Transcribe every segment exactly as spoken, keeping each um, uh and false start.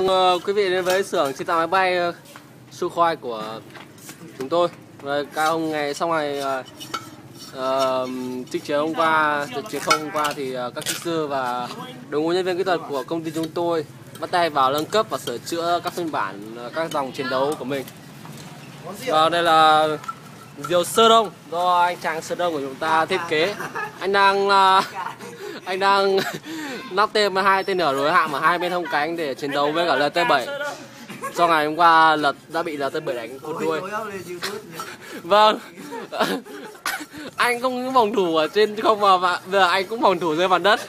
mừng uh, quý vị đến với xưởng chế tạo máy bay uh, Sukhoi của chúng tôi. Rồi các hôm ngày sau ngày uh, uh, trích chiến hôm qua, chiến không hôm qua thì uh, các kỹ sư và đội ngũ nhân viên kỹ thuật của công ty chúng tôi bắt tay vào nâng cấp và sửa chữa các phiên bản uh, các dòng chiến đấu của mình. Và đây là diều Sơ Đông do anh chàng Sơ Đông của chúng ta thiết kế. Anh đang uh, anh đang lắp thêm hai tên lửa đối hạm ở hai bên hông cánh để chiến đấu với cả L T bảy. Do ngày hôm qua lật đã bị L T bảy đánh cụt đuôi. Vâng. Anh không phòng thủ ở trên không mà bây giờ anh cũng phòng thủ dưới mặt đất.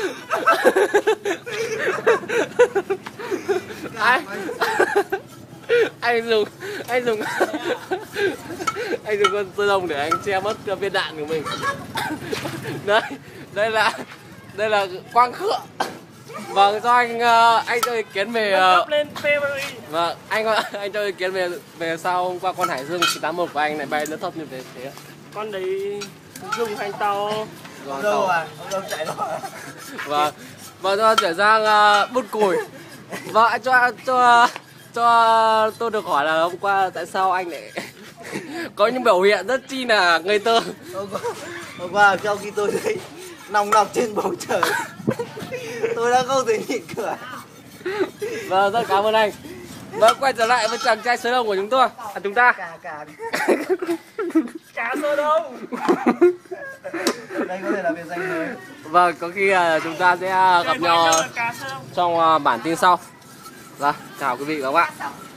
anh anh dùng anh dùng anh dùng con Sơ Đông để anh che mất viên đạn của mình. Đây, đây là đây là quang khựa. Vâng, do anh uh, anh cho ý kiến về uh, vâng, anh anh cho ý kiến về về sao hôm qua con Hải Dương chín tám mốt của anh lại bay lớn thấp như thế thế. Con đấy dùng thành tàu. Không đâu à, không đâu chạy đâu à. Vâng, và cho chuyển sang uh, bút củi. Vâng, anh cho cho cho tôi được hỏi là hôm qua tại sao anh lại có những biểu hiện rất chi là ngây thơ. Hôm qua, hôm qua sau khi tôi thấy nòng nọc trên bầu trời, tôi đã không thể nhịn cười. Vâng, rất cảm ơn anh. Vâng, quay trở lại với chàng trai Sơ Đông của chúng tôi, à, chúng ta. Cả cả Cá Sơ Đông. Đây có thể là biệt danh mới. Vâng, có khi là chúng ta sẽ gặp nhau trong bản tin sau. Vâng, chào quý vị và các bạn.